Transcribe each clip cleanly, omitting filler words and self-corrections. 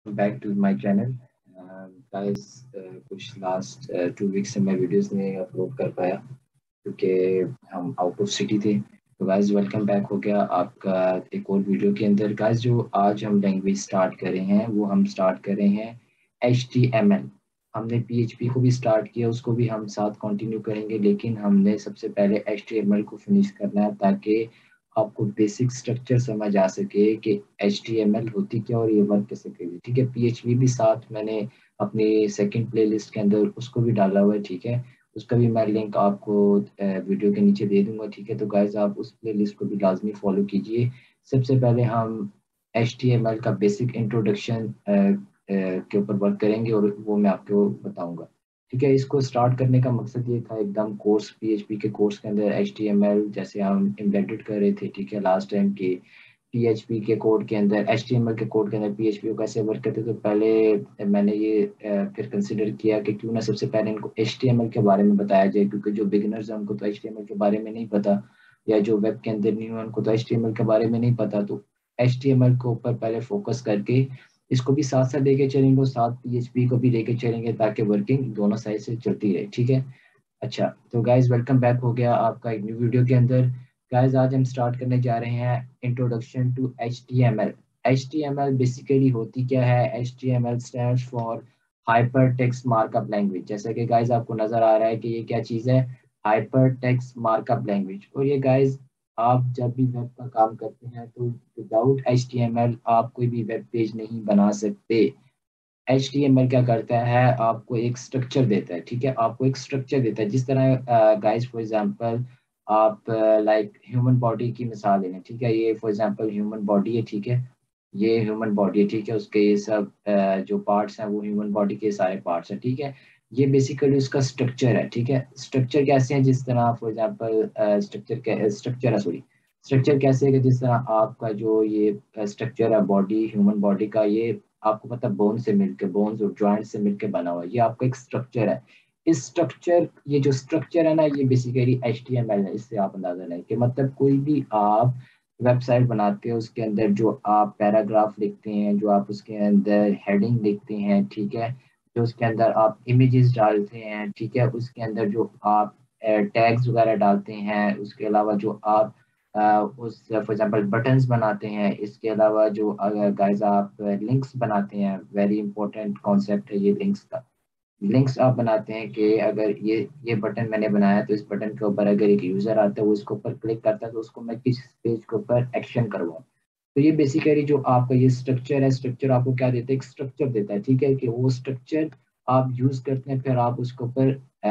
Back to my channel guys. कुछ last 2 week से मैं वीडियोस नहीं अपलोड कर पाया क्योंकि हम आउट ऑफ सिटी थे। तो गाइस वेलकम बैक हो गया आपका एक और वीडियो के अंदर। गाइस जो आज हम लैंग्वेज स्टार्ट कर रहे हैं वो हम स्टार्ट कर रहे हैं HTML। हमने PHP को भी स्टार्ट किया, उसको भी हम साथ कंटिन्यू करेंगे, लेकिन हमने सबसे पहले HTML को फिनिश करना है ताकि आपको बेसिक स्ट्रक्चर समझ आ सके कि HTML होती क्या और ये वर्क कैसे करेगी। ठीक है, PHP भी साथ मैंने अपनी सेकंड प्लेलिस्ट के अंदर उसको भी डाला हुआ है। ठीक है, उसका भी मैं लिंक आपको वीडियो के नीचे दे दूंगा। ठीक है, तो गाइज आप उस प्लेलिस्ट को भी लाजमी फॉलो कीजिए। सबसे पहले हम HTML का बेसिक इंट्रोडक्शन के ऊपर वर्क करेंगे और वो मैं आपको बताऊंगा। ठीक है, इसको स्टार्ट करने का मकसद ये था, एकदम कोर्स PHP के कोर्स के अंदर HTML जैसे हम एम्बेडेड कर रहे थे। ठीक है, लास्ट टाइम के PHP के कोड के अंदर, HTML के कोड के अंदर PHP को कैसे वर्क करते, तो पहले मैंने ये फिर कंसिडर किया कि क्यों ना सबसे पहले इनको HTML के बारे में बताया जाए, क्योंकि जो बिगिनर्स हैं उनको तो HTML के बारे में नहीं पता, या जो वेब के अंदर न्यू है उनको तो HTML के बारे में नहीं पता। तो HTML के ऊपर पहले फोकस करके इसको भी साथ साथ लेके चलेंगे और साथ PHP को भी लेके चलेंगे ताकि वर्किंग दोनों साइड से चलती रहे। ठीक है, अच्छा तो गाइज वेलकम बैक हो गया आपका एक न्यू वीडियो के अंदर। गाइज आज हम स्टार्ट करने जा रहे हैं introduction to HTML। HTML basically होती क्या है? HTML stands for hyper text markup language. जैसा कि गाइज आपको नजर आ रहा है कि ये क्या चीज़ है, हाइपर टेक्स्ट मार्कअप लैंग्वेज। और ये गाइज आप जब भी वेब का काम करते हैं तो विदाउट HTML आप कोई भी वेब पेज नहीं बना सकते। HTML क्या करता है, आपको एक स्ट्रक्चर देता है। ठीक है, आपको एक स्ट्रक्चर देता है, जिस तरह गाइस फॉर एग्जांपल आप लाइक ह्यूमन बॉडी की मिसाल लें। ठीक है, ये फॉर एग्जांपल ह्यूमन बॉडी है। ठीक है, ये ह्यूमन बॉडी है। ठीक है, उसके ये सब जो पार्ट्स हैं वो ह्यूमन बॉडी के सारे पार्ट्स हैं। ठीक है, ये बेसिकली उसका स्ट्रक्चर है। ठीक है, स्ट्रक्चर कैसे है, जिस तरह फॉर एग्जांपल स्ट्रक्चर कैसे है कि जिस तरह आपका जो ये स्ट्रक्चर है बॉडी, ह्यूमन बॉडी का, ये आपको पता बोन से मिलकर, बोन्स और जॉइंट से मिलकर बना हुआ है। ये आपका एक स्ट्रक्चर है। इस स्ट्रक्चर, ये जो स्ट्रक्चर है ना, ये बेसिकली HTML है। इससे आप अंदाजा लें कि मतलब कोई भी आप वेबसाइट बनाते हो, उसके अंदर जो आप पैराग्राफ लिखते हैं, जो आप उसके अंदर हेडिंग लिखते हैं, ठीक है, जो उसके अंदर आप इमेजेस डालते हैं, ठीक है, उसके अंदर जो आप टैग्स वगैरह डालते हैं, उसके अलावा जो आप उस फॉर एग्जांपल बटन्स बनाते हैं, इसके अलावा जो अगर गाइस आप लिंक्स बनाते हैं, वेरी इंपॉर्टेंट कॉन्सेप्ट है ये लिंक्स का। लिंक्स आप बनाते हैं कि अगर ये बटन मैंने बनाया तो इस बटन के ऊपर अगर एक यूजर आता है, वो इसके ऊपर क्लिक करता है, तो उसको मैं किस पेज के ऊपर एक्शन करवाऊँ। तो ये बेसिकली जो आपका ये स्ट्रक्चर है, स्ट्रक्चर आपको क्या देता है, एक स्ट्रक्चर देता है। ठीक है, कि वो स्ट्रक्चर आप यूज करते हैं, फिर आप उसके ऊपर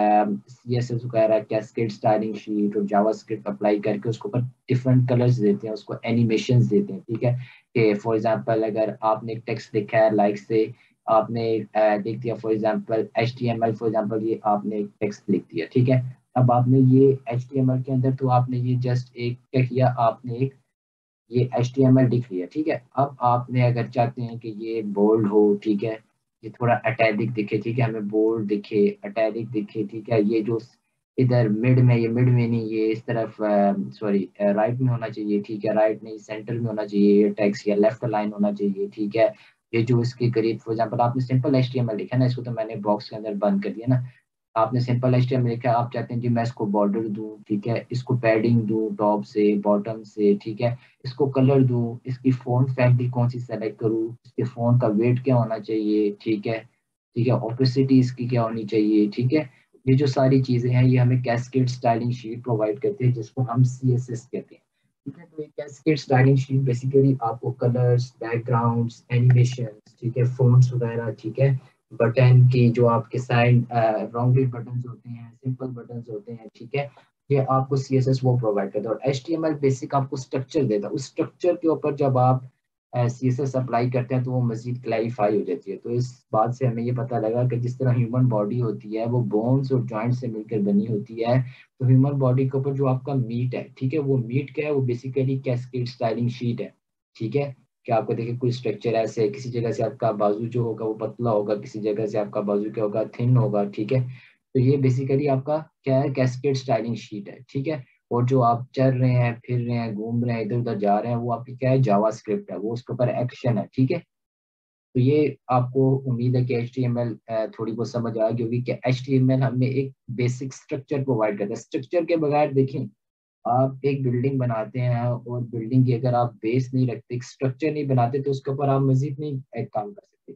CSS वगैरह, कैस्केड स्टाइलिंग शीट और जावास्क्रिप्ट अप्लाई करके उसके ऊपर डिफरेंट कलर्स देते हैं, उसको एनिमेशंस देते हैं। ठीक है, कि फॉर एग्जांपल अगर आपने एक टेक्स्ट लिखा है, लाइक से आपने लिख दिया for example HTML, for example ये आपने एक टेक्स्ट लिख दिया। ठीक है, अब आपने ये HTML के अंदर तो आपने ये जस्ट एक क्या किया, आपने एक ये HTML लिख लिया। ठीक है, अब आपने अगर चाहते हैं कि ये बोल्ड हो, ठीक है, ये थोड़ा अटैलिक दिखे, ठीक है, हमें बोल्ड दिखे, अटैलिक दिखे, ठीक है, ये जो इधर मिड में, ये मिड में नहीं, ये इस तरफ सॉरी राइट में होना चाहिए। ठीक है, राइट नहीं, सेंटर में होना चाहिए ये टेक्स्ट, या लेफ्ट लाइन होना चाहिए। ठीक है, ये जो इसके करीब फॉर एग्जांपल आपने सिंपल HTML लिखा ना, इसको तो मैंने बॉक्स के अंदर बंद कर दिया ना। आपने सिंपल HTML लिखा, आप चाहते हैं जी मैं इसको बॉर्डर दूं, ठीक है, इसको पैडिंग दूं टॉप से बॉटम से, ठीक है, इसको कलर दूं, इसकी फ़ॉन्ट फैमिली कौन सी सेलेक्ट करूं, इसके फ़ॉन्ट का वेट क्या होना चाहिए, ठीक है, ठीक है, ओपेसिटी इसकी क्या होनी चाहिए। ठीक है, ये जो सारी चीज़ें हैं ये हमें कैस्केड स्टाइलिंग शीट प्रोवाइड करती है, जिसको हम CSS कहते हैं। ठीक है, तो ये कैस्केड स्टाइलिंग शीट बेसिकली आपको कलर्स, बैकग्राउंड्स, एनिमेशंस, ठीक है, फ़ॉन्ट्स वगैरह, ठीक है, बटन की जो आपके साइड राउंडेड बटन्स होते हैं, सिंपल बटन्स होते हैं, ठीक है, ये आपको CSS वो प्रोवाइड करता है। और HTML बेसिक आपको स्ट्रक्चर देता है, उस स्ट्रक्चर के ऊपर जब आप CSS अप्लाई करते हैं तो वो मजीद क्लैरिफाई हो जाती है। तो इस बात से हमें ये पता लगा कि जिस तरह ह्यूमन बॉडी होती है वो बोन्स और जॉइंट से मिलकर बनी होती है, तो ह्यूमन बॉडी के ऊपर जो आपका मीट है, ठीक है, वो मीट क्या है, वो बेसिकली कैस्केड स्टाइलिंग शीट है। ठीक है, कि आपको देखिए कोई स्ट्रक्चर ऐसे है, किसी जगह से आपका बाजू जो होगा वो पतला होगा, किसी जगह से आपका बाजू क्या होगा, थिन होगा। ठीक है, तो ये बेसिकली आपका क्या है, कैस्केड स्टाइलिंग शीट है। ठीक है, और जो आप चल रहे हैं, फिर रहे हैं, घूम रहे हैं, इधर उधर जा रहे हैं, वो आपकी क्या है, जावा स्क्रिप्ट है, वो उसके ऊपर एक्शन है। ठीक है, तो ये आपको उम्मीद है कि HTML थोड़ी बहुत समझ आए, क्योंकि HTML हमें एक बेसिक स्ट्रक्चर प्रोवाइड करता है। स्ट्रक्चर के बगैर देखें, आप एक बिल्डिंग बनाते हैं और बिल्डिंग की अगर आप बेस नहीं रखते, स्ट्रक्चर नहीं बनाते, तो उसके ऊपर आप मजीद नहीं एक काम कर सकते।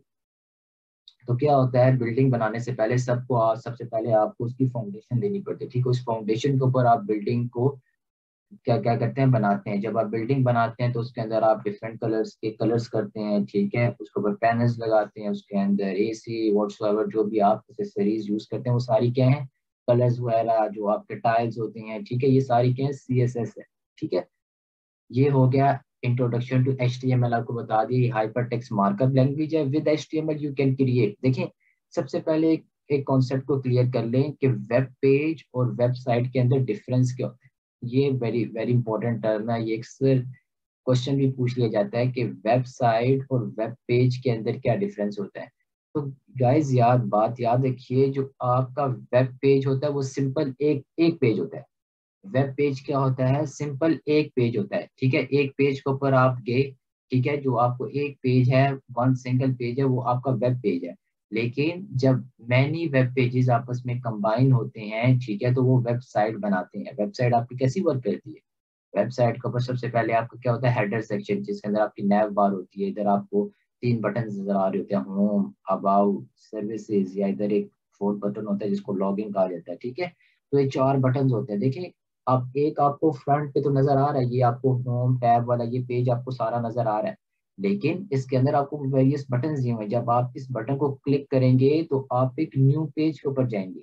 तो क्या होता है, बिल्डिंग बनाने से पहले सबसे पहले आपको उसकी फाउंडेशन देनी पड़ती है, ठीक है। उस फाउंडेशन के ऊपर आप बिल्डिंग को क्या क्या करते हैं, बनाते हैं। जब आप बिल्डिंग बनाते हैं तो उसके अंदर आप डिफरेंट कलर्स के कलर्स करते हैं, ठीक है। उसके ऊपर पैनल्स लगाते हैं, उसके अंदर AC व्हाटसोएवर जो भी आप एक्सेसरीज यूज करते हैं वो सारी क्या है, कलर्स वगैरह जो आपके टाइल्स होते हैं, ठीक है, ये सारी क्या है, CSS है, ठीक है। ये हो गया इंट्रोडक्शन टू HTML। आपको बता दिए हाइपर टेक्स्ट मार्कअप लैंग्वेज है। With HTML you can create, देखें सबसे पहले एक कॉन्सेप्ट को क्लियर कर लें कि वेब पेज और वेबसाइट के अंदर डिफरेंस क्या होता है। ये वेरी वेरी इंपॉर्टेंट टर्म है, ये अक्सर क्वेश्चन भी पूछ लिया जाता है कि वेबसाइट और वेब पेज के अंदर क्या डिफरेंस होता है। तो गाइस बात याद रखिए, जो आपका वेब पेज होता है वो सिंपल एक एक पेज होता है। वेब पेज क्या होता है, सिंपल एक पेज होता है, ठीक है। एक पेज के ऊपर आप गए, ठीक है, जो आपको एक पेज है, वन सिंगल पेज है, वो आपका वेब पेज है। लेकिन जब मैनी वेब पेजेस आपस में कंबाइन होते हैं, ठीक है, तो वो वेबसाइट बनाते हैं। वेबसाइट आपकी कैसी वर्क करती है, वेबसाइट के ऊपर सबसे पहले आपका क्या होता है, हेडर सेक्शन, जिसके अंदर आपकी नैव बार होती है। इधर आपको तीन बटन नजर आ रहे होते हैं, होम, अबाउट, सर्विसेज, या इधर एक फोर्थ बटन होता है जिसको लॉगिन कहा जाता है, ठीक है। तो ये चार बटन होते हैं, देखिए आप एक आपको फ्रंट पे तो नजर आ रहा है, ये आपको होम टैब वाला ये पेज आपको सारा नजर आ रहा है। लेकिन इसके अंदर आपको वेरियस बटन दिए हुए हैं। जब आप इस बटन को क्लिक करेंगे तो आप एक न्यू पेज के ऊपर जाएंगे।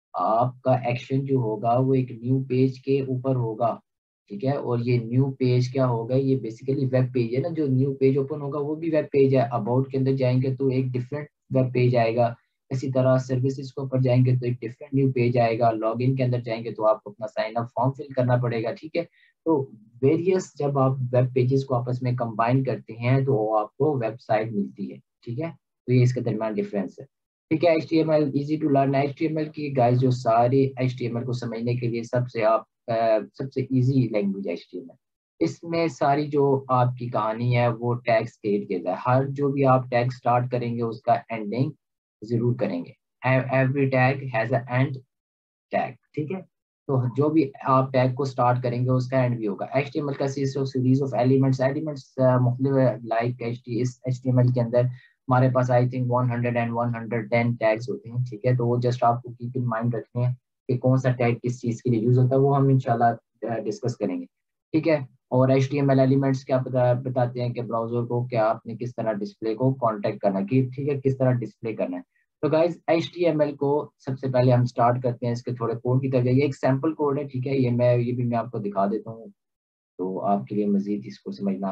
आपका एक्शन जो होगा वो एक न्यू पेज के ऊपर होगा, ठीक है। और ये न्यू पेज क्या होगा, ये बेसिकली वेब पेज है ना। जो न्यू पेज ओपन होगा वो भी वेब पेज है। अबाउट के अंदर जाएंगे तो एक डिफरेंट वेब पेज आएगा। इसी तरह सर्विसेज के ऊपर जाएंगे तो एक डिफरेंट न्यू पेज आएगा। लॉगिन के अंदर जाएंगे तो आपको अपना साइन अप फॉर्म फिल करना पड़ेगा, ठीक है। तो वेरियस जब आप वेब पेजेस को आपस में कंबाइन करते हैं तो आपको वेबसाइट मिलती है, ठीक है। तो ये इसके दरमियान डिफरेंस है, ठीक है। HTML easy to learn. HTML की गाइस जो सारी HTML को समझने के लिए सबसे इजी लैंग्वेज है HTML। इसमें सारी जो आपकी कहानी है वो टैग्स क्रिएट किया है। हर जो भी आप टैग स्टार्ट करेंगे उसका एंडिंग जरूर करेंगे। Every tag has a end tag, ठीक है। तो जो भी आप टैग को स्टार्ट करेंगे उसका एंड भी होगा। HTML का सीरीज ऑफ एलिमेंट्स मुख्तलिफ लाइक इस HTML के अंदर हमारे पास आई थिंक 100 एंड 110 टैग्स होते हैं, ठीक है। तो वो जस्ट आपको कीप इन माइंड रखने हैं कि कौन सा टैग किस चीज के लिए यूज होता है, वो हम इंशाल्लाह डिस्कस करेंगे, ठीक है। और HTML एलिमेंट्स क्या बताते हैं कि ब्राउजर को क्या आपने किस तरह डिस्प्ले को कॉन्टेक्ट करना है, कि ठीक है किस तरह डिस्प्ले करना है। तो गाइज HTML को सबसे पहले हम स्टार्ट करते हैं इसके थोड़े कोड की तरफ। ये एक सैम्पल कोड है, ठीक है। ये भी मैं आपको दिखा देता हूँ तो आपके लिए मजीद इसको समझना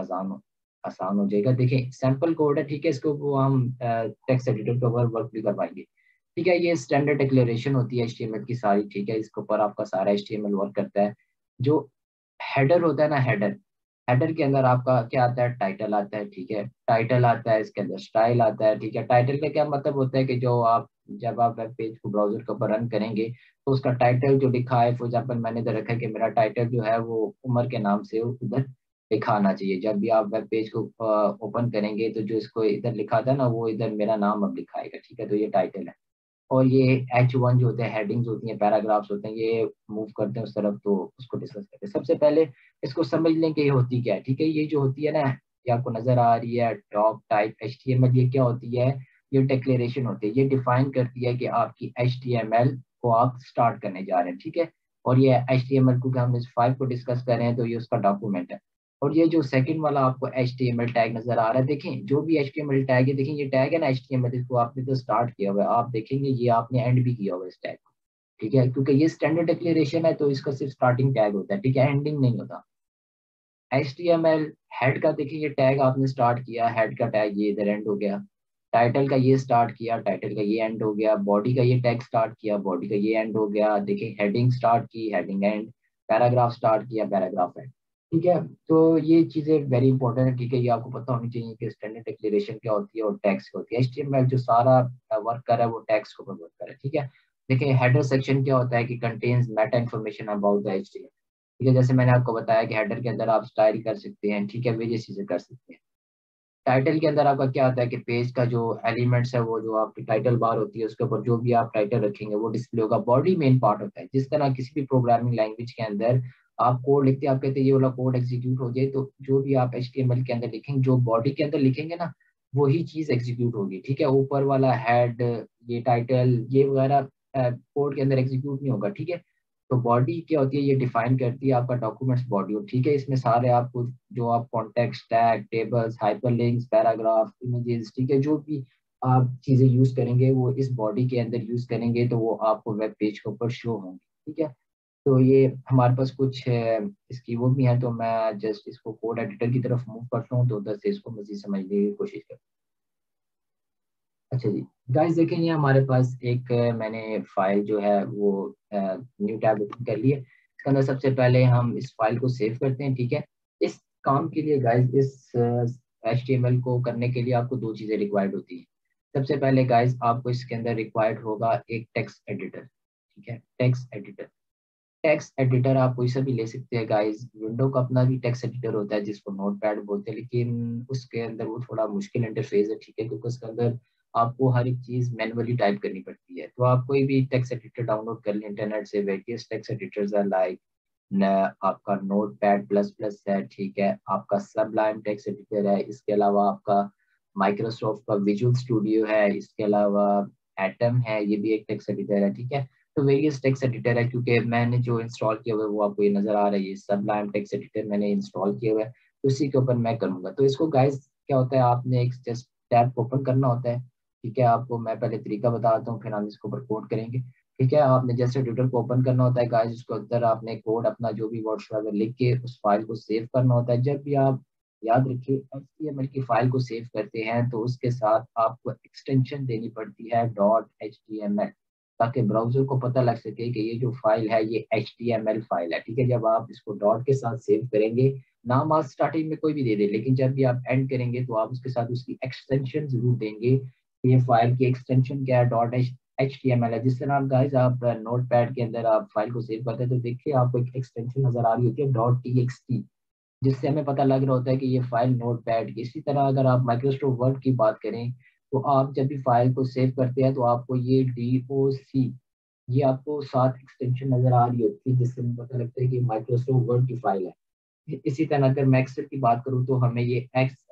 आसान हो जाएगा। देखिए सैम्पल कोड है, ठीक है। इसको वो हम टेक्स्ट एडिटर के ऊपर वर्क भी करवाएंगे, ठीक है। ये स्टैंडर्ड डिक्लेरेशन होती है HTML की सारी, ठीक है। इसके ऊपर आपका सारा HTML वर्क करता है। जो हेडर होता है ना, हेडर हेडर के अंदर आपका क्या आता है, टाइटल आता है, ठीक है। टाइटल आता है, इसके अंदर स्टाइल आता है, ठीक है। टाइटल का क्या मतलब होता है कि जो आप जब आप वेब पेज को ब्राउजर के ऊपर रन करेंगे तो उसका टाइटल जो लिखा है, फॉर एग्जाम्पल मैंने इधर रखा है कि मेरा टाइटल जो है वो उमर के नाम से उधर लिखा आना चाहिए। जब भी आप वेब पेज को ओपन करेंगे तो जो इसको इधर लिखा था ना वो इधर मेरा नाम अब लिखाएगा, ठीक है। तो ये टाइटल है। और ये H1 जो होते हैं, हेडिंग्स होती हैं, पैराग्राफ्स होते हैं, ये मूव करते हैं उस तरफ, तो उसको डिस्कस करते हैं। सबसे पहले इसको समझ लें कि ये होती क्या है, ठीक है। ये जो होती है ना, ये आपको नजर आ रही है डॉक टाइप HTML, ये क्या होती है, ये डिक्लेरेशन होती है। ये डिफाइन करती है कि आपकी HTML को आप स्टार्ट करने जा रहे हैं, ठीक है। और ये HTML को हम इस फाइल को डिस्कस कर रहे हैं तो ये उसका डॉक्यूमेंट है। और ये जो सेकंड वाला आपको HTML टैग नजर आ रहा है, देखें जो भी HTML टैग है, देखें ये टैग है ना HTML, इसको आपने तो स्टार्ट किया हुआ है, आप देखेंगे ये आपने एंड भी किया हुआ है इस टैग को, ठीक है। क्योंकि ये स्टैंडर्ड डिक्लेरेशन है तो इसका सिर्फ स्टार्टिंग टैग होता है, ठीक है, एंडिंग नहीं होता। HTML हेड का देखिए ये टैग आपने स्टार्ट किया, हेड का टैग ये इधर एंड हो गया। टाइटल का ये स्टार्ट किया, टाइटल का ये एंड हो गया। बॉडी का ये टैग स्टार्ट किया, बॉडी का ये एंड हो गया। देखिए हेडिंग स्टार्ट की, हेडिंग एंड। पैराग्राफ स्टार्ट किया, पैराग्राफ एंड, ठीक है। तो ये चीजें वेरी इंपॉर्टेंट है, ठीक है। ये आपको पता होनी चाहिए कि स्टैंडर्ड डिक्लेरेशन क्या होती है और टैग्स क्या होती है। HTML जो सारा वर्क कर रहा है वो टैग्स के ऊपर वर्क कर रहा है, ठीक है। देखिए हेडर सेक्शन क्या होता है कि contains meta information about the HTML, ठीक है। जैसे मैंने आपको बताया कि हेडर के अंदर आप स्टाइल कर सकते हैं, ठीक है, वेरियस चीजें कर सकते हैं। टाइटल के अंदर आपका क्या होता है कि पेज का जो एलिमेंट्स है, वो जो आपकी टाइटल बार होती है उसके ऊपर जो भी आप टाइटल रखेंगे वो डिस्प्ले होगा। बॉडी मेन पार्ट होता है। जिस तरह किसी भी प्रोग्रामिंग लैंग्वेज के अंदर आप कोड लिखते हैं, आप कहते हैं ये वाला कोड एग्जीक्यूट हो जाए, तो जो भी आप HTML के अंदर लिखेंगे, जो बॉडी के अंदर लिखेंगे ना, वही चीज एग्जीक्यूट होगी। ठीक है, ऊपर वाला हेड, ये टाइटल, ये वगैरह कोड के अंदर एग्जीक्यूट नहीं होगा। ठीक है, तो बॉडी क्या होती है, ये डिफाइन करती है आपका डॉक्यूमेंट्स बॉडी। ठीक है, इसमें सारे आपको जो आप context, tag, tables, hyperlinks, paragraph, images, ठीक है, जो भी आप चीजें यूज करेंगे वो इस बॉडी के अंदर यूज करेंगे, तो वो आपको वेब पेज के ऊपर शो होंगे। ठीक है, तो ये हमारे पास कुछ इसकी वो भी है, तो मैं जस्ट इसको कोड एडिटर की तरफ मूव करता हूँ, तो उधर से इसको मजीद समझने की कोशिश करता हूँ। अच्छा जी गाइस, देखें ये हमारे पास एक मैंने फाइल जो है वो न्यू टैब ओपन कर ली है। इसके अंदर सबसे पहले हम इस फाइल को सेव करते हैं। ठीक है, इस काम के लिए गाइस, इस HTML को करने के लिए आपको दो चीजें रिक्वायर्ड होती है। सबसे पहले गाइस आपको इसके अंदर रिक्वायर्ड होगा एक टेक्स्ट एडिटर। ठीक है, टेक्स्ट एडिटर। टेक्स्ट एडिटर आप कोई सा भी ले सकते हैं गाइस। विंडो का अपना भी टेक्स्ट एडिटर होता है जिसको नोटपैड बोलते हैं, लेकिन उसके अंदर वो थोड़ा मुश्किल इंटरफेस है। ठीक है, क्योंकि उसके अंदर आपको हर एक चीज मैनुअली टाइप करनी पड़ती है। तो आप कोई भी टेक्स्ट एडिटर डाउनलोड कर लें इंटरनेट से। Various text editors are like आपका नोटपैड प्लस प्लस है। ठीक है, आपका सबलाइम टेक्स्ट एडिटर है। इसके अलावा आपका माइक्रोसॉफ्ट का विजुअल स्टूडियो है। इसके अलावा एटम है, ये भी एक टेक्स्ट एडिटर है। ठीक है, तो वेरियस टेक्स्ट एडिटर है। क्योंकि मैंने जो इंस्टॉल किया हुआ है वो आपको ये नजर आ रहा है, ये सबलाइम टेक्स्ट एडिटर मैंने इंस्टॉल किया हुआ है, तो इसी के ऊपर मैं करूंगा। तो इसको गाइस क्या होता है, आपने एक जस्ट टैब ओपन करना होता है। ठीक है, आपको मैं पहले तरीका बताता हूँ, फिर हम इसके ऊपर कोड करेंगे। ठीक है, आपने जैसे ट्विटर को ओपन करना होता है गाइस, उसके अंदर आपने कोड अपना जो भी व्हाट्सएप लिख के उस फाइल को सेव करना होता है। जब भी आप, याद रखिए, HTML की फाइल को सेव करते हैं तो उसके साथ आपको एक्सटेंशन देनी पड़ती है .html, ताकि ब्राउजर को पता लग सके कि ये जो फाइल है ये HTML फाइल है। ठीक है, जब आप इसको डॉट के साथ सेव करेंगे, नाम आप स्टार्टिंग में कोई भी दे दे, लेकिन जब भी आप एंड करेंगे तो आप उसके साथ उसकी एक्सटेंशन जरूर देंगे। ये फाइल की एक्सटेंशन क्या है, .html है। जिस तरह आप गाइस आप नोट पैड के अंदर आप फाइल को सेव करते हैं तो देखिए आपको एक एक्सटेंशन नजर आ रही होती है .txt, जिससे हमें पता लग रहा होता है कि ये फाइल नोट पैड की। इसी तरह अगर आप माइक्रोसॉफ्ट वर्ड की बात करें, तो आप जब भी फाइल को सेव करते हैं तो आपको ये DOC, ये आपको साथ एक्सटेंशन नजर आ रही होती है, जिससे हमें पता लगता है कि माइक्रोसॉफ्ट वर्ड की फाइल है। इसी तरह अगर मैं एक्सेल की बात करूँ तो हमें ये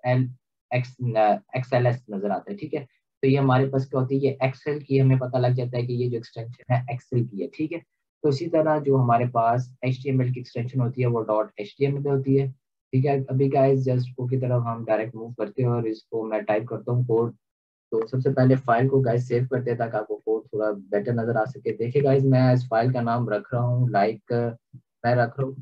XLS नजर आता है। ठीक है, तो ये हमारे पास क्या होती है, ये एक्सेल की, हमें पता लग जाता है कि ये जो एक्सटेंशन है एक्सेल की है। ठीक है, तो इसी तरह जो हमारे पास HTML की एक्सटेंशन होती है वो .html होती है। ठीक है, अभी गाइस जस्ट को की तरफ हम डायरेक्ट मूव करते हैं और इसको मैं टाइप करता हूँ कोड। तो सबसे पहले फाइल को गाइस सेव करते हैं ताकि आपको कोड थोड़ा बेटर नजर आ सके। देखिए गाइस, मैं इस फाइल का नाम रख रहा हूँ लाइक, मैं रख रहा हूँ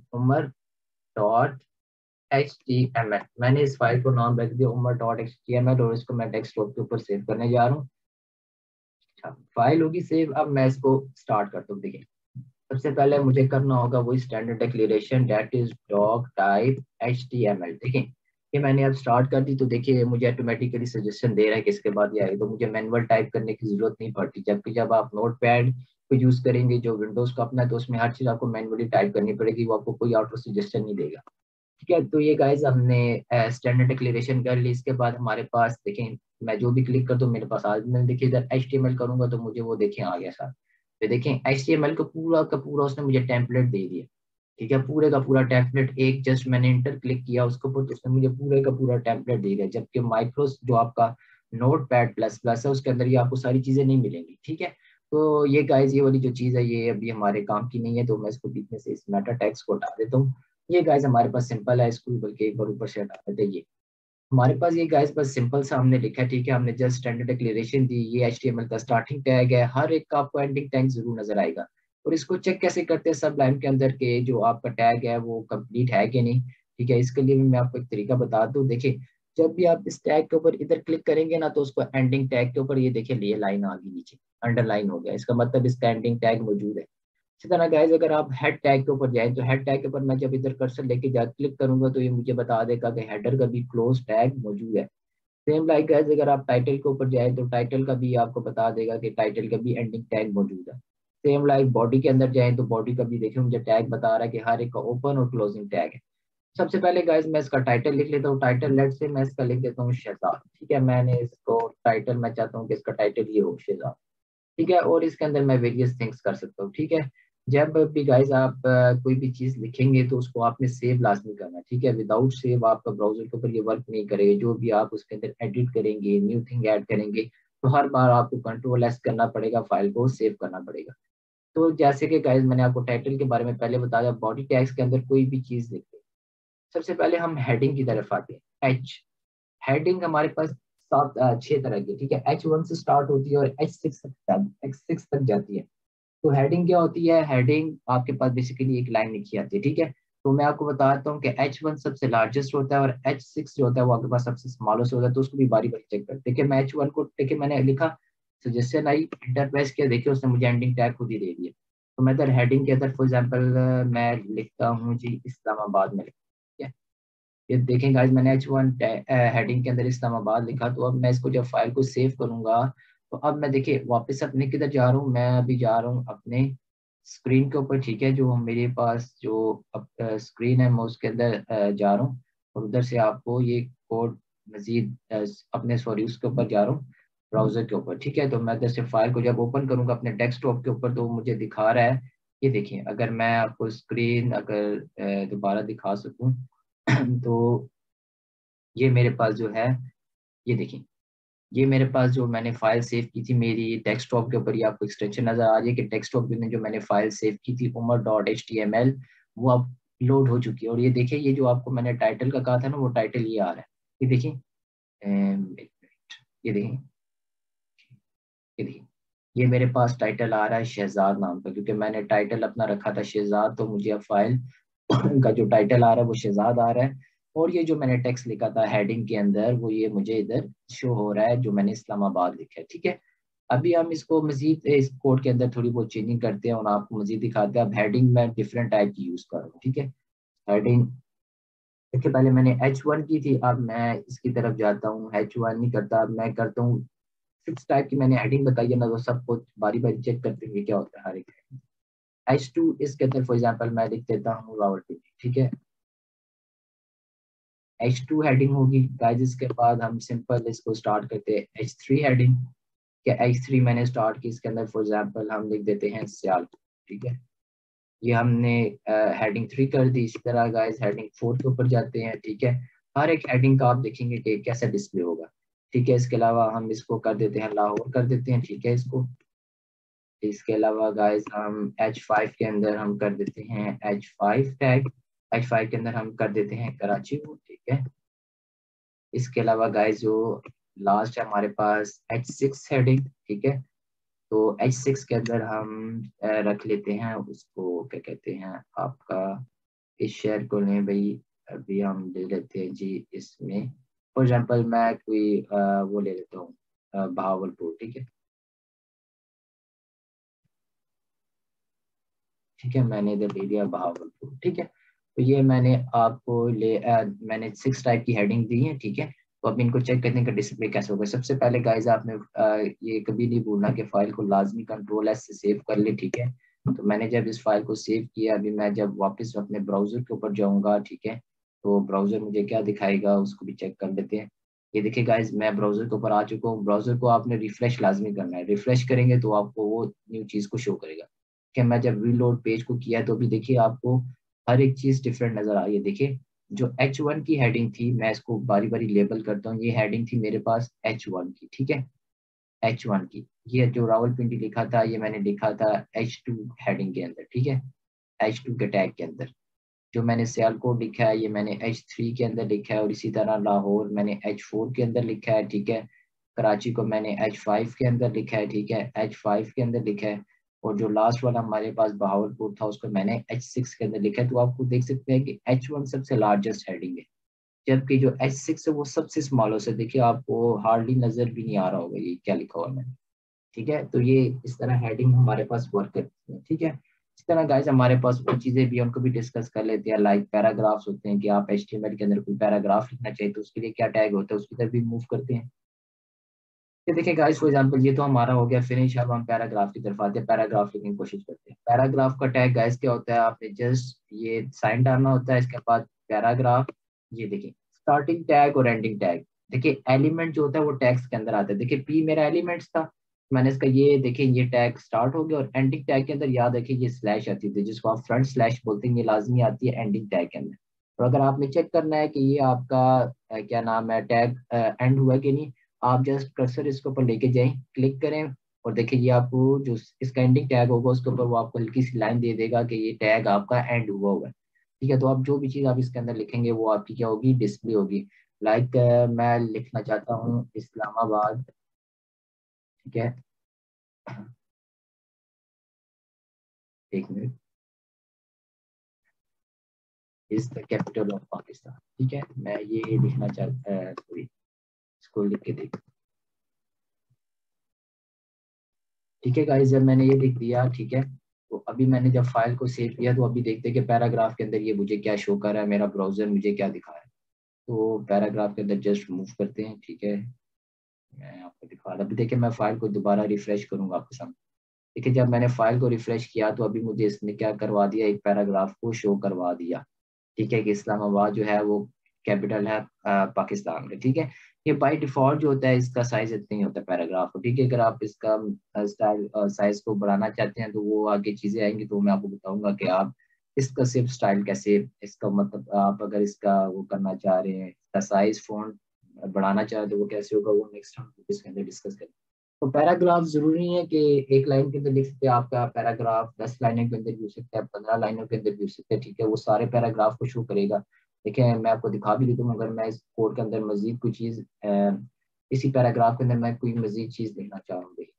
उमर.html। मैंने इस फाइल को नाम रख दिया उमर.html और इसको मैं डेस्कटॉप के ऊपर सेव करने जा रहा हूँ। अच्छा, फाइल होगी सेव। अब मैं इसको स्टार्ट करता हूँ। देखिए, सबसे पहले मुझे करना होगा वही standard declaration, that is doc type HTML। देखिए, ये मैंने अब स्टार्ट कर दी, तो देखिए मुझे ऑटोमेटिकली सजेशन दे रहा है कि इसके बाद ये आएगी, तो मुझे मैनुअल टाइप करने की जरूरत नहीं पड़ती। जबकि जब आप नोट पैड को यूज करेंगे जो विंडोज का अपना है, तो उसमें हर चीज आपको मैनुअली टाइप करनी पड़ेगी, वो आपको कोई ऑटो सजेशन नहीं देगा। ठीक है, तो ये गाइस हमने स्टैंडर्ड डिक्लेरेशन कर ली। इसके बाद हमारे पास देखें, मैं जो भी क्लिक कर दूं मेरे पास आज मैं देखिए इधर HTML करूंगा तो मुझे वो देखें आ गया सर। तो देखें HTML का पूरा उसने मुझे टेम्पलेट दे दिया। ठीक है, पूरे का पूरा टेम्पलेट, एक जस्ट मैंने इंटर क्लिक किया उसके ऊपर तो उसने मुझे पूरे का पूरा टेम्पलेट दे दिया। जबकि माइक्रोस जो आपका नोट पैड प्लस प्लस है उसके अंदर ये आपको सारी चीजें नहीं मिलेंगी। ठीक है, तो ये गाइस ये वाली जो चीज है ये अभी हमारे काम की नहीं है, तो मैं इसको बीच में से इस मेटा टेक्स्ट को हटा देता हूँ। ये गाइस हमारे पास सिंपल है, इसको बल्कि एक बार ऊपर से हटा देते हैं। ये हमारे पास ये गाइस बस सिंपल सा हमने लिखा है। ठीक है, हमने जस्ट स्टैंडर्ड डिक्लेरेशन दी। ये HTML का स्टार्टिंग टैग है, हर एक का आपको एंडिंग टैग जरूर नजर आएगा। और इसको चेक कैसे करते हैं सब लाइन के अंदर के जो आपका टैग है वो कंप्लीट है कि नहीं। ठीक है, इसके लिए भी मैं आपको एक तरीका बता दूं। देखिए, जब भी आप इस टैग के ऊपर इधर क्लिक करेंगे ना, तो उसको एंडिंग टैग के ऊपर ये देखिए ये लाइन आ गई नीचे, अंडरलाइन हो गया, इसका मतलब इसका एंडिंग टैग मौजूद है। इसी तरह गाइस अगर आप हेड टैग के ऊपर जाए तो हेड टैग के ऊपर मैं जब इधर कर्सर लेके जा क्लिक करूंगा तो ये मुझे बता देगा कि हेडर का भी क्लोज टैग मौजूद है। सेम लाइक गाइस अगर आप टाइटल के ऊपर जाए तो टाइटल का भी आपको बता देगा कि टाइटल का भी एंडिंग टैग मौजूद है। सेम लाइक बॉडी के अंदर जाए तो बॉडी का भी देखिए मुझे टैग बता रहा है कि हर एक का ओपन और क्लोजिंग टैग है। सबसे पहले गाइज मैं इसका टाइटल लिख लेता हूँ। टाइटल लेट से मैं इसका लिख देता हूँ शहजाद। ठीक है, मैंने इसको टाइटल, मैं चाहता हूँ कि इसका टाइटल ये हो शहजाद। ठीक है, और इसके अंदर मैं वेरियस थिंग्स कर सकता हूँ। ठीक है, जब भी गाइज आप कोई भी चीज लिखेंगे तो उसको आपने सेव लाजमी करना है। ठीक है, विदाउट सेव आपका ब्राउजर के ऊपर ये वर्क नहीं करेगा। जो भी आप उसके अंदर एडिट करेंगे, न्यू थिंग ऐड करेंगे, तो हर बार आपको कंट्रोल एस करना पड़ेगा, फाइल को सेव करना पड़ेगा। तो जैसे कि गाइज मैंने आपको टाइटल के बारे में पहले बताया, बॉडी टैग्स के अंदर कोई भी चीज लिखते हैं, सबसे पहले हम हेडिंग की तरफ आते हैं। एच हेडिंग हमारे पास छह तरह की। ठीक है, H1 से स्टार्ट होती है और H6 तक जाती है। तो हेडिंग क्या होती है? हेडिंग आपके पास बेसिकली एक लाइन लिखी आती है। ठीक है, तो मैं आपको बताता हूँ कि H1 सबसे लार्जेस्ट होता है और H6 जो होता है वो आपके पास सबसे स्मॉलेस्ट होता है। तो उसको भी बारी बारी चेक कर। देखिए मैं H1 को, देखिए मैंने लिखा सजेशन आई, इंटर प्रेस किया, देखिए उसने मुझे एंडिंग टैग खुद ही दे दिया। तो मैं इधर हेडिंग के अंदर फॉर एग्जाम्पल मैं लिखता हूँ जी इस्लामाबाद में। ठीक है, ये देखें गाइस, मैंने H1 हेडिंग के अंदर इस्लामाबाद लिखा। तो अब मैं इसको जब फाइल को सेव करूंगा, तो अब मैं देखिए वापस अपने किधर जा रहा हूँ, मैं अभी जा रहा हूँ अपने स्क्रीन के ऊपर। ठीक है, जो मेरे पास जो स्क्रीन है मैं उसके अंदर जा रहा हूँ, और उधर से आपको ये कोड मजीद अपने सॉरी उसके ऊपर जा रहा हूँ, ब्राउजर के ऊपर। ठीक है, तो मैं इधर से फाइल को जब ओपन करूंगा अपने डेस्कटॉप के ऊपर, तो मुझे दिखा रहा है। ये देखिए, अगर मैं आपको स्क्रीन अगर दोबारा दिखा सकूं तो ये मेरे पास जो है, ये देखिए, ये मेरे पास जो मैंने फाइल सेव की थी मेरी डेस्कटॉप के ऊपर, ये आपको एक्सटेंशन नजर आ रही है कि डेस्कटॉप में जो मैंने फाइल सेव की थी umar.html, वो अब लोड हो चुकी है। और ये देखिए, ये जो आपको मैंने टाइटल का कहा था ना, वो टाइटल ये आ रहा है। ये देखिए, एक मिनट, ये देखिए, ये देखिए, ये मेरे पास टाइटल आ रहा है शहजाद नाम का, क्योंकि मैंने टाइटल अपना रखा था शहजाद, तो मुझे अब फाइल का जो टाइटल आ रहा है वो शहजाद आ रहा है। और ये जो मैंने टेक्स्ट लिखा था हेडिंग के अंदर, वो ये मुझे इधर शो हो रहा है, जो मैंने इस्लामाबाद लिखा है। ठीक है, अभी हम इसको मजीद इस कोड के अंदर थोड़ी बहुत चेंजिंग करते हैं और आपको मजीद दिखाते हैं। अब हेडिंग मैं डिफरेंट टाइप की यूज कर रहा हूँ। ठीक है, हेडिंग देखिए, पहले मैंने H1 की थी, अब मैं इसकी तरफ जाता हूँ, H1 नहीं करता, अब मैं करता हूँ 6 टाइप की। मैंने हेडिंग बताई है ना, तो सब कुछ बारी बारी चेक करते हुए क्या होता है हर एक। H2 इसके अंदर फॉर एग्जाम्पल मैं लिख देता हूँ रावलपिंडी। ठीक है, H2 हेडिंग होगी गाइस। इसके बाद हम सिंपल इसको स्टार्ट करते हैं H3 हेडिंग। क्या H3 मैंने स्टार्ट की, इसके अंदर फॉर एग्जाम्पल हम लिख देते हैं सियालकोट। ठीक है, ये हमने हेडिंग 3 कर दी। इसी तरह गाइस हेडिंग 4 के ऊपर जाते हैं। ठीक है, हर एक हेडिंग का आप देखेंगे कि कैसा डिस्प्ले होगा। ठीक है, इसके अलावा हम इसको कर देते हैं लाहौर कर देते हैं। ठीक है, इसको, इसके अलावा गाइस हम H5 के अंदर हम कर देते हैं H5 टैग। H5 के अंदर हम कर देते हैं कराची को। ठीक है, इसके अलावा गाइस जो लास्ट है हमारे पास H6 हेडिंग। ठीक है, तो H6 के अंदर हम रख लेते हैं उसको, क्या कहते हैं आपका, इस शहर को लें भाई, अभी हम ले लेते हैं जी इसमें फॉर एग्जाम्पल मैं कोई वो ले लेता हूँ, बहावलपुर। ठीक है, ठीक है, मैंने इधर ले लिया बहावलपुर। ठीक है, तो ये मैंने आपको मैंने 6 टाइप की हेडिंग दी है। ठीक है, तो अब इनको चेक करने का डिस्प्ले कैसे होगा। सबसे पहले गाइस आपने ये कभी नहीं भूलना कि फाइल को लाजमी कंट्रोल एस से सेव कर ले। ठीक है, तो मैंने जब इस फाइल को सेव किया, अभी मैं जब वापस अपने ब्राउजर के ऊपर जाऊंगा, ठीक है, तो ब्राउजर मुझे क्या दिखाएगा उसको भी चेक कर लेते हैं। ये देखिए गाइज, मैं ब्राउजर के ऊपर आ चुका हूँ। ब्राउजर को आपने रिफ्रेश लाजमी करना है, रिफ्रेश करेंगे तो आपको वो न्यू चीज को शो करेगा। कि मैं जब रीलोड पेज को किया तो भी देखिए आपको हर एक चीज डिफरेंट नजर आ रही है। देखिए, जो H1 की हेडिंग थी, मैं इसको बारी बारी लेबल करता हूँ, ये हेडिंग थी मेरे पास H1 की। ठीक है, H1 की, ये जो रावलपिंडी लिखा था ये मैंने लिखा था H2 हेडिंग के अंदर। ठीक है, H2 के टैग के अंदर। जो मैंने सियालकोट लिखा है ये मैंने H3 के अंदर लिखा है, और इसी तरह लाहौर मैंने H4 के अंदर लिखा है। ठीक है, कराची को मैंने H5 के अंदर लिखा है। ठीक है, H5 के अंदर लिखा है। और जो लास्ट वाला हमारे पास बहावलपुर था उसको मैंने H6 के अंदर लिखा है। तो आपको देख सकते हैं कि H1 सबसे लार्जेस्ट हेडिंग है, जबकि जो H6 है वो सबसे स्मॉलेस्ट है। देखिए आपको हार्डली नजर भी नहीं आ रहा होगा ये क्या लिखा हुआ है मैंने। ठीक है, तो ये इस तरह हेडिंग हमारे पास वर्क करती है। ठीक है, इस तरह गाइस हमारे पास और चीजें भी, उनको भी डिस्कस कर लेते हैं। लाइक पैराग्राफ्स होते हैं कि आप HTML के अंदर कोई पैराग्राफ लिखना चाहिए तो उसके लिए क्या टैग होता है, उसकी तरफ भी मूव करते हैं। ये देखिए गाइस, फॉर एग्जांपल ये तो हमारा हो गया फिनिश। अब हम पैराग्राफ की तरफ आते हैं, पैराग्राफ लिखने की कोशिश करते हैं। पैराग्राफ का टैग गाइस क्या होता है, आपने जस्ट ये साइन डालना होता है, इसके बाद पैराग्राफ, ये देखिए स्टार्टिंग टैग और एंडिंग टैग। देखिए एलिमेंट जो होता है वो टैग्स के अंदर आता है। देखिए पी मेरा एलिमेंट्स था, मैंने इसका ये देखिए ये टैग स्टार्ट हो गया, और एंडिंग टैग के अंदर याद रखिए ये स्लैश आती थी जिसको आप फ्रंट स्लैश बोलते हैं, ये लाजमी आती है एंडिंग टैग के अंदर। और अगर आपने चेक करना है कि ये आपका क्या नाम है टैग एंड हुआ कि नहीं, आप जस्ट कर्सर इसके ऊपर लेके जाएं, क्लिक करें, और देखिए ये आपको जो इसका एंडिंग टैग होगा उसके ऊपर वो आपको हल्की सी लाइन दे देगा कि ये टैग आपका एंड हुआ हुआ है। ठीक है, तो आप जो भी चीज़ आप इसके अंदर लिखेंगे वो आपकी क्या होगी, डिस्प्ले होगी। लाइक मैं लिखना चाहता हूँ इस्लामाबाद। ठीक है, एक minute, is the capital of Pakistan. ठीक है, मैं ये लिखना चाहता सॉरी, इसको लिख के देख। ठीक है गाइस, जब मैंने ये लिख दिया, ठीक है, तो अभी मैंने जब फाइल को सेव किया तो अभी देखते हैं कि पैराग्राफ के अंदर ये मुझे क्या शो कर रहा है, मेरा ब्राउजर मुझे क्या दिखा रहा है। तो पैराग्राफ के अंदर जस्ट मूव करते हैं। ठीक है, मैं आपको दिखा रहा, अभी देखिए मैं फाइल को दोबारा रिफ्रेश करूंगा आपके सामने। देखिए जब मैंने फाइल को रिफ्रेश किया तो अभी मुझे इसने क्या करवा दिया, एक पैराग्राफ को शो करवा दिया। ठीक है, कि इस्लामाबाद जो है वो कैपिटल है पाकिस्तान का। ठीक है, ये बाय डिफॉल्ट जो होता है इसका साइज इतना ही होता है पैराग्राफ को। ठीक है, अगर आप इसका स्टाइल साइज को बढ़ाना चाहते हैं तो वो आगे चीजें आएंगी, तो मैं आपको बताऊंगा कि आप इसका सिर्फ स्टाइल कैसे, इसका मतलब आप अगर इसका वो करना चाह रहे हैं, इसका साइज फॉन्ट बढ़ाना चाह रहे हैं तो वो कैसे होगा, वो नेक्स्ट हम इसके अंदर डिस्कस करेंगे। तो पैराग्राफ जरूरी नहीं है कि एक लाइन के अंदर लिख सकते हैं, आपका पैराग्राफ 10 लाइनों के अंदर भी हो सकता है, 15 लाइनों के अंदर भी हो सकता है। ठीक है, वो सारे पैराग्राफ को शो करेगा। देखिए मैं आपको दिखा भी देता हूँ, अगर मैं इस कोड के अंदर मजीद कोई चीज इसी पैराग्राफ के अंदर मैं कोई मजीद चीज लिखना चाह रहा हूँ,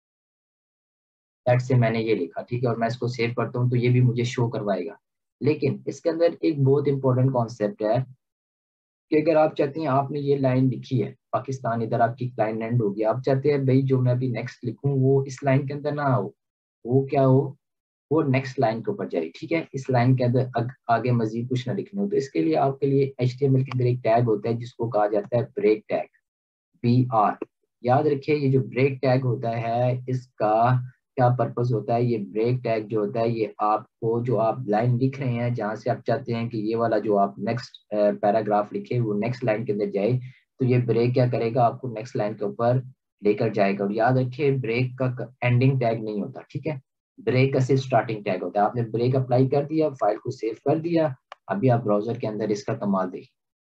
दैट से मैंने ये लिखा। ठीक है, और मैं इसको सेव करता हूँ तो ये भी मुझे शो करवाएगा। लेकिन इसके अंदर एक बहुत इंपॉर्टेंट कॉन्सेप्ट है कि अगर आप चाहते हैं, आपने ये लाइन लिखी है पाकिस्तान, इधर आपकी लाइन एंड होगी, आप चाहते हैं भाई जो मैं अभी नेक्स्ट लिखूं वो इस लाइन के अंदर ना हो, वो क्या हो, वो नेक्स्ट लाइन के ऊपर जाए। ठीक है, इस लाइन के अंदर आगे मजीद कुछ ना लिखना हो, तो इसके लिए आपके लिए HTML के अंदर एक टैग होता है जिसको कहा जाता है ब्रेक टैग, BR। याद रखिए ये जो ब्रेक टैग होता है इसका क्या पर्पस होता है, ये ब्रेक टैग जो होता है ये आपको, जो आप लाइन लिख रहे हैं जहां से आप चाहते हैं कि ये वाला जो आप नेक्स्ट पैराग्राफ लिखे वो नेक्स्ट लाइन के अंदर जाए, तो ये ब्रेक क्या करेगा, आपको नेक्स्ट लाइन के ऊपर लेकर जाएगा। और याद रखिए ब्रेक का एंडिंग टैग नहीं होता। ठीक है, ब्रेक का सिर्फ स्टार्टिंग टैग होता है। आपने ब्रेक अप्लाई कर दिया, फाइल को सेव कर दिया, अभी आप ब्राउजर के अंदर इसका कमाल देखिए।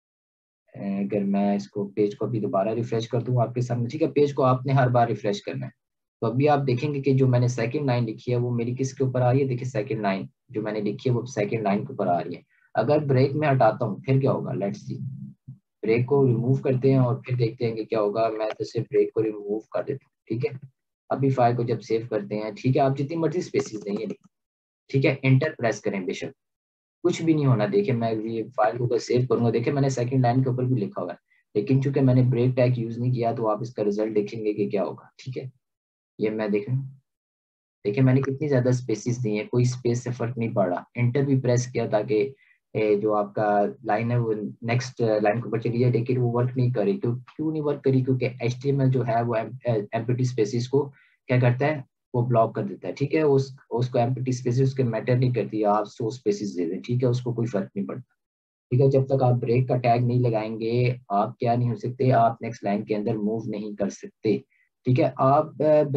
अगर मैं इसको पेज को भी दोबारा रिफ्रेश कर दूं आपके सामने, ठीक है, पेज को आपने हर बार रिफ्रेश करना है। तो अभी आप देखेंगे कि जो मैंने सेकंड लाइन लिखी है वो मेरी किसके ऊपर आ रही है, देखिए सेकंड लाइन जो मैंने लिखी है वो सेकंड लाइन के ऊपर आ रही है। अगर ब्रेक में हटाता हूँ फिर क्या होगा, लेट्स सी, ब्रेक को रिमूव करते हैं और फिर देखते हैं कि क्या होगा। मैं तो सिर्फ ब्रेक को रिमूव कर देता हूँ। ठीक है, अभी फाइल को जब सेव करते हैं, ठीक है, आप जितनी मर्जी स्पेसिस देंगे, ठीक है, एंटर प्रेस करें बेशक, कुछ भी नहीं होना। देखिए मैं ये फाइल को सेव करूंगा, देखिए मैंने सेकंड लाइन के ऊपर भी लिखा हुआ है, लेकिन चूंकि मैंने ब्रेक टैग यूज नहीं किया तो आप इसका रिजल्ट देखेंगे कि क्या होगा। ठीक है, ये मैं देखें, देखिए मैंने कितनी ज्यादा स्पेसिस दी है, कोई स्पेस से फर्क नहीं पड़ा। एंटर भी प्रेस किया ताकि जो आपका लाइन है वो नेक्स्ट लाइन के ऊपर चली जाए, लेकिन वो वर्क नहीं करी। क्यों नहीं वर्क करी, क्योंकि HTML जो है वो एम्प्टी स्पेसिस को क्या करता है, वो ब्लॉक कर देता है। ठीक है, उसको एम्प्टी स्पेसिस उसके मैटर नहीं करती, आप 100 स्पेसिस दे दें, ठीक है, उसको कोई फर्क नहीं पड़ता। ठीक है, जब तक आप ब्रेक का टैग नहीं लगाएंगे आप क्या नहीं हो सकते, आप नेक्स्ट लाइन के अंदर मूव नहीं कर सकते। ठीक है, आप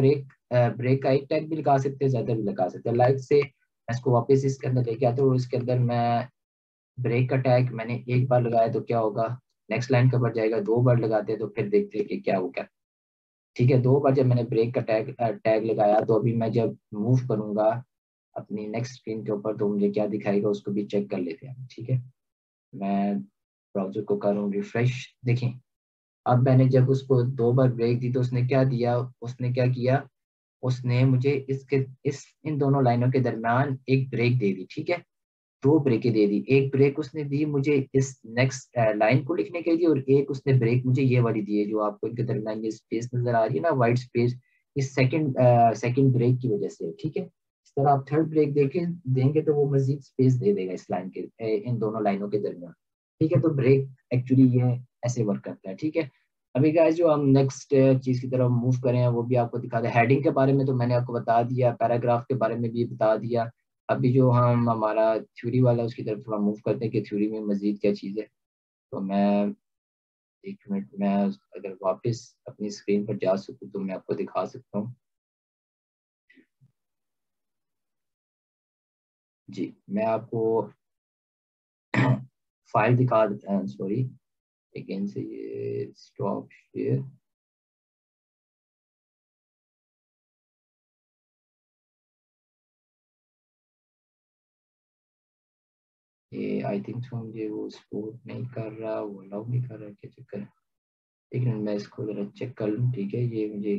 ब्रेक का एक टैग भी लगा सकते हैं, ज्यादा भी लगा सकते हैं। लाइक से मैं इसको वापस इसके अंदर लेके आता हूँ और इसके अंदर मैं ब्रेक का टैग मैंने एक बार लगाया तो क्या होगा, नेक्स्ट लाइन कवर जाएगा। 2 बार लगाते हैं तो फिर देखते हैं कि क्या होगा। ठीक है, 2 बार जब मैंने ब्रेक का टैग टैग लगाया तो अभी मैं जब मूव करूंगा अपनी नेक्स्ट स्क्रीन के ऊपर तो मुझे क्या दिखाएगा उसको भी चेक कर लेते हैं। ठीक है, मैं ब्राउजर को करूँ रिफ्रेश, देखें अब मैंने जब उसको 2 बार ब्रेक दी तो उसने क्या दिया, उसने क्या किया, उसने मुझे इसके इस इन दोनों लाइनों के दरमियान एक ब्रेक दे दी। ठीक है, 2 ब्रेकें दे दी, एक ब्रेक उसने दी मुझे इस नेक्स्ट लाइन को लिखने के लिए, और एक उसने ब्रेक मुझे ये वाली दी है जो आपको इनके दरमियान ये स्पेस नजर आ रही है ना, वाइट स्पेस, इस सेकंड ब्रेक की वजह से। ठीक है, इस तरह आप थर्ड ब्रेक देंगे तो वो मजीद स्पेस दे देगा इस लाइन के इन दोनों लाइनों के दरमियान। ठीक है, तो ब्रेक एक्चुअली ये ऐसे वर्क करता है। ठीक है, अभी गाइस जो हम नेक्स्ट चीज की तरफ मूव करें वो भी आपको दिखा दें। हेडिंग के बारे में तो मैंने आपको बता दिया, पैराग्राफ के बारे में भी बता दिया, अभी जो हम हमारा थ्योरी वाला उसकी तरफ थोड़ा मूव करते हैं कि थ्योरी में मजीद क्या चीज़ है। तो मैं एक मिनट, मैं अगर वापस अपनी स्क्रीन पर जा सकूँ तो मैं आपको दिखा सकता हूँ। जी मैं आपको फाइल दिखा देता हूँ, सॉरी अगेन से ये स्टॉप शेयर। ये आई थिंक सो मुझे वो सपोर्ट नहीं कर रहा, वो अलाउ नहीं कर रहा, क्या चक्कर है। एक मिनट मैं इसको जरा चेक कर लूँ, ठीक है। ये मुझे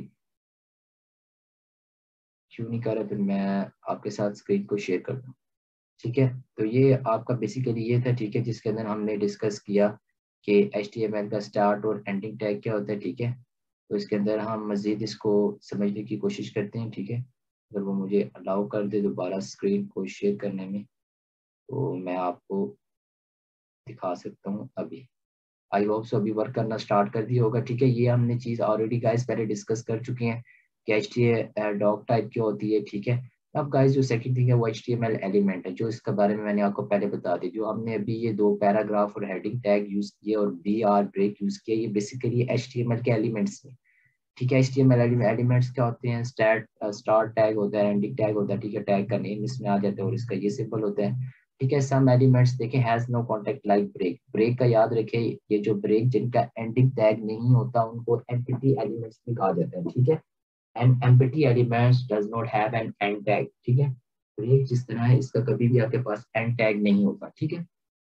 क्यों नहीं कर रहा, फिर मैं आपके साथ स्क्रीन को शेयर करता हूँ, ठीक है। तो ये आपका बेसिकली ये था, ठीक है, जिसके अंदर हमने डिस्कस किया कि HTML का स्टार्ट और एंडिंग टैग क्या होता है, ठीक है। तो इसके अंदर हम मज़ीद इसको समझने की कोशिश करते हैं, ठीक है। अगर वो मुझे अलाउ कर दे दोबारा स्क्रीन को शेयर करने में, तो मैं आपको दिखा सकता हूँ अभी। आई होप सो अभी वर्क करना स्टार्ट कर दिया होगा, ठीक है। ये हमने चीज़ ऑलरेडी गाइस पहले डिस्कस कर चुके हैं कि HTML डॉक टाइप क्या होती है, ठीक है। अब गाइस जो सेकंड थिंग है वो HTML एलिमेंट है, जो इसके बारे में मैंने आपको पहले बता दी। जो हमने अभी ये दो पैराग्राफ और हेडिंग टैग यूज किए और BR ब्रेक यूज किया, ये बेसिकली HTML के एलिमेंट्स हैं, ठीक है। HTML एलिमेंट्स क्या होते हैं, स्टार्ट टैग होता है, एंडिंग टैग होता है, ठीक है। टैग का नेम इसमें आ जाता है और इसका ये सिंबल होता है, ठीक है। सम एलिमेंट्स देखें has no contact like break, break का याद रखें, ये जो ब्रेक जिनका एंडिंग टैग नहीं होता उनको एम्प्टी एलिमेंट्स भी कहा जाता है, ठीक है। And empty elements does not have an end tag, ठीक है। ब्रेक जिस तरह है इसका कभी भी आपके पास एंड टैग नहीं होता, ठीक है।